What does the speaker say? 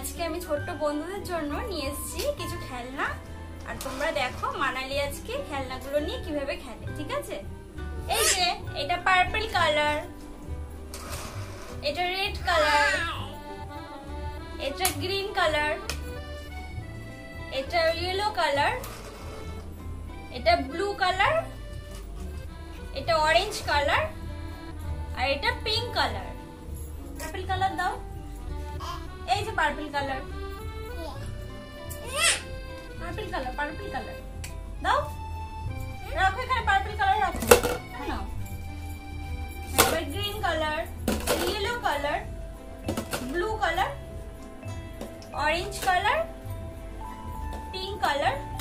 আজকে আমি ছোট্ট বন্ধুদের জন্য নিয়ে এসেছি কিছু খেলনা। আর তোমরা দেখো মানালি আজকে খেলনাগুলো নিয়ে কিভাবে খেলে, ঠিক আছে? এই যে এটা পার্পল কালার, এটা রেড কালার, এটা গ্রিন কালার, এটা ইয়েলো কালার, এটা ব্লু কালার, এটা অরেঞ্জ কালার, আর এটা পিঙ্ক কালার। পার্পল কালার দাও। এই যে purple colour, purple colour, purple colour দাও। রাখো এখানে, পার্পল কালার রাখো। নাও, এবার green colour, yellow colour, blue colour, orange colour, pink colour,